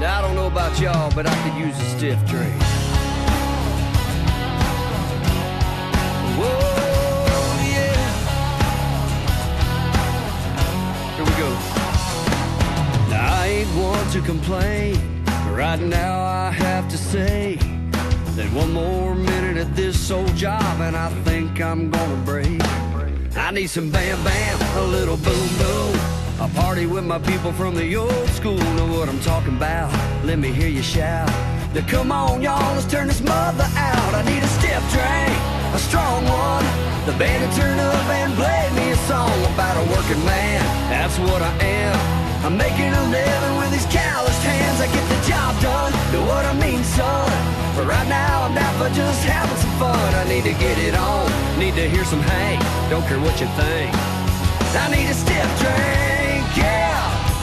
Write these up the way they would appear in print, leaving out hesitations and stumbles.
Now, I don't know about y'all, but I could use a stiff drink. Whoa, yeah. Here we go. Now, I ain't one to complain, but right now I have to say that one more minute at this old job and I think I'm gonna break. I need some bam bam, a little boom boom, a party with my people from the old school. Know what I'm talking about? Let me hear you shout. Now come on y'all, let's turn this mother out. I need a stiff drink, a strong one, the band to turn up and play me a song about a working man. That's what I am. I'm making a living with these calloused hands. I get the job done, know what I mean, son? But right now I'm down for just having some fun. I need to get it on, need to hear some Hank, don't care what you think. I need a stiff drink, yeah.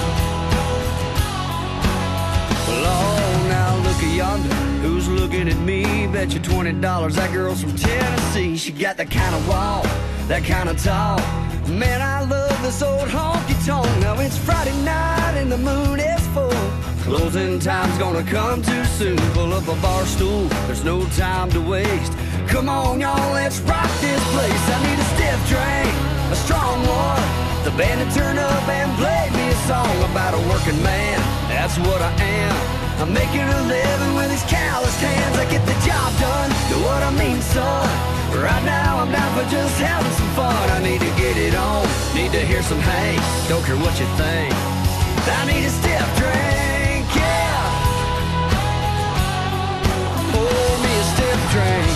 Well, oh, now look at yonder, who's looking at me? Bet you $20 that girl's from Tennessee. She got that kind of walk, that kind of talk. Man, I love this old honky-tonk. Now it's Friday night and the moon is full. Closing time's gonna come too soon. Pull up a bar stool, there's no time to waste. Come on y'all, let's rock this place. I need a stiff drink, a strong one, the band to turn up and play me a song about a working man. That's what I am. I'm making a living with these calloused hands. I get the job done, know what I mean, son? Right now I'm down for just having some fun. I need to get it on, need to hear some Hank, don't care what you think. I need a stiff drink, yeah. Pour me a stiff drink,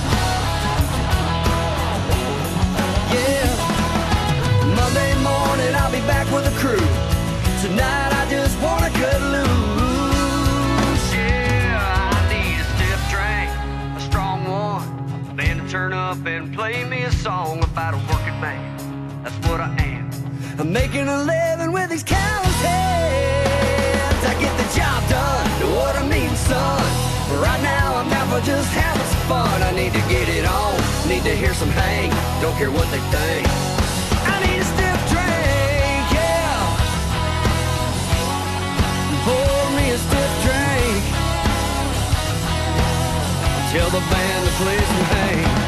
yeah. Monday morning I'll be back with the crew. Tonight I just wanna cut loose, yeah. I need a stiff drink, a strong one, a band to turn up and play me a song about a working man. That's what I am. I'm making a living with these calloused hands. I get the job done, know what I mean, son? But right now I'm down for just having some fun. I need to get it on, need to hear some Hank, don't care what they think. I need a stiff drink, yeah. Pour me a stiff drink. Tell the band to play some Hank.